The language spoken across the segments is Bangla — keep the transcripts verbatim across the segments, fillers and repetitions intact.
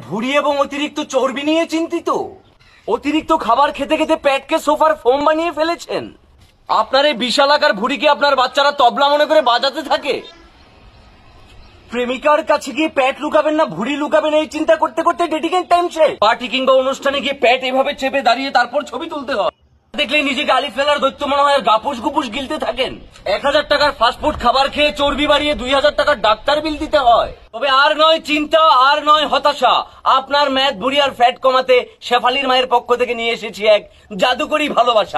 ভুঁড়ি এবং অতিরিক্ত চর্বি নিয়ে চিন্তিত? অতিরিক্ত খাবার খেতে খেতে পেটকে সোফার ফোম বানিয়ে ফেলেছেন? আপনার এই বিশাল আকার ভুঁড়িকে আপনার বাচ্চারা তবলা মনে করে বাজাতে থাকে? প্রেমিকার কাছে গিয়ে প্যাট লুকাবেন না ভুঁড়ি লুকাবেন এই চিন্তা করতে করতে ডেটিংয়ের টাইম শেষ। পার্টি কিংবা অনুষ্ঠানে গিয়ে প্যাট এভাবে চেপে দাঁড়িয়ে তারপর ছবি তুলতে হয়। দেখলে নিজেকে আলি ফেলার দৈত্য মনে হয় আর গাপুস গুপুস গিলতে থাকেন। এক হাজার টাকার ফাস্টফুড খাবার খেয়ে চর্বি বাড়িয়ে দুই হাজার টাকার ডাক্তার বিল দিতে হয়। তবে আর নয় চিন্তা, আর নয় হতাশা। আপনার ম্যাথ ভুঁড়ি আর ফ্যাট কমাতে শেফালির মায়ের পক্ষ থেকে নিয়ে এসেছি এক জাদুকরি ভালোবাসা,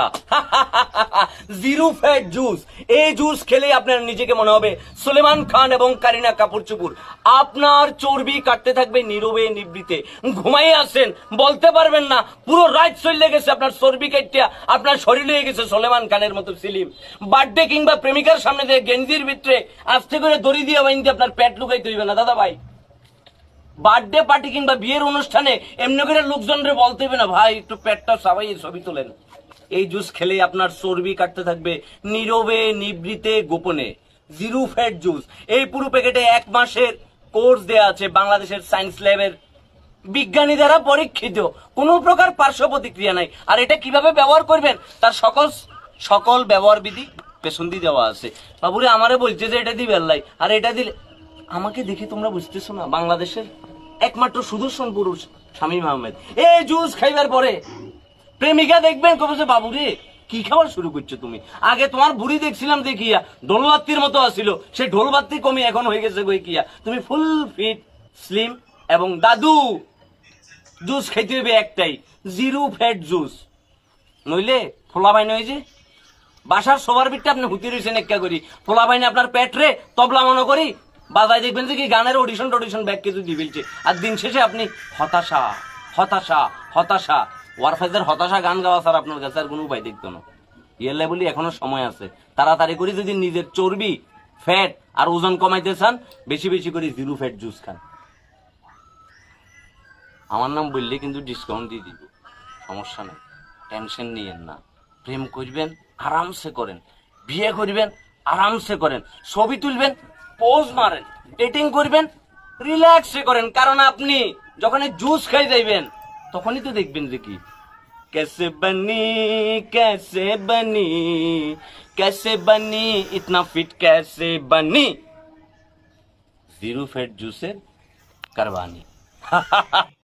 জিরো ফ্যাট জুস। এই জুস খেলে আপনার নিজেকে মনে হবে সুলেমান খান এবং কারিনা কাপুর চুপুর। আপনার চর্বি কাটতে থাকবে নীরবে নিবৃতে। ঘুমাই আসেন, বলতে পারবেন না, পুরো রাত চলে গেছে আপনার চর্বি কাটিয়া আপনার শরীর হয়ে গেছে সুলেমান খানের মতো সিলিম। বার্থডে কিংবা প্রেমিকার সামনে দিয়ে গেঞ্জির ভিতরে আস্তে করে দড়ি দিয়ে বাইন্দে আপনার পেট লুকাইতে হইবে না দাদা ভাই। বার্থডে পার্টি কিংবা বিয়ের অনুষ্ঠানে এমনি করে লোকজনরে বলতে হবে না ভাই একটু পেটটা সবাই ছবি তোলেন। এই জুস খেলে আপনার চর্বি কাটতে থাকবে নীরবে নিবৃতে গোপনে। Zero fat juice. এই পুরো প্যাকেটে এক মাসের কোর্স দেয়া আছে বাংলাদেশের সায়েন্স ল্যাবের বিজ্ঞানী দ্বারা পরীক্ষিত। কোন প্রকার পার্শ্ব প্রতিক্রিয়া নাই। আর এটা কিভাবে ব্যবহার করবেন তার সকল সকল ব্যবহার বিধি পেছন দিয়ে দেওয়া আছে। বাবুরে আমারে বলছে যে এটা দিবে আল্লাহ, আর এটা দিলে আমাকে দেখে তোমরা বুঝতেছো না বাংলাদেশের একমাত্র সুদর্শন পুরুষ শামীম আহমেদ। এই জুস খাইবার পরে প্রেমিকা দেখবেন কবে যে বাবুরে কি খাবার শুরু করছো তুমি? আগে তোমার বুড়ি দেখছিলাম দেখিয়া ঢোলবাত্তির মতো আসিল, সেই ঢোলবাত্তি কমে এখন হয়ে গেছে গই কিয়া তুমি ফুল ফিট স্লিম এবং দাদু। জুস খাইতে হবে একটাই, জিরো ফ্যাট জুস। নইলে ফোলা বাইন হয়ে যে বাসার সবার বিটটা আপনি হুতি রয়েছেন একটা করি ফোলা বাইনে আপনার পেটরে তবলা মনে করি বাজায় দেখবেন যে কি গানের অডিশন টডিশন ব্যাগ কিছু দিয়ে ফেলছে। আর দিন শেষে আপনি হতাশা হতাশা হতাশা। ওয়ারফাইজের হতাশা গান গাওয়া স্যার আপনার কাছে আর কোনো উপায় দেখতো না। ইয়ার বলি এখনো সময় আছে, তাড়াতাড়ি করে যদি নিজের চর্বি ফ্যাট আর ওজন কমাইতে চান বেশি বেশি করে জিরো ফ্যাট জুস খান। আমার নাম বললে কিন্তু ডিসকাউন্ট দিয়ে দিব, সমস্যা নেই, টেনশন নিয়েন না। প্রেম করবেন আরামসে করেন, বিয়ে করবেন আরামসে করেন, ছবি তুলবেন পোজ মারেন, ডেটিং করবেন রিল্যাক্সে করেন। কারণ আপনি যখন জুস খাই যাইবেন তখনই তো দেখবেন যে কি कैसे बनी कैसे बनी कैसे बनी इतना फिट कैसे बनी जीरो फैट जूस से करवानी।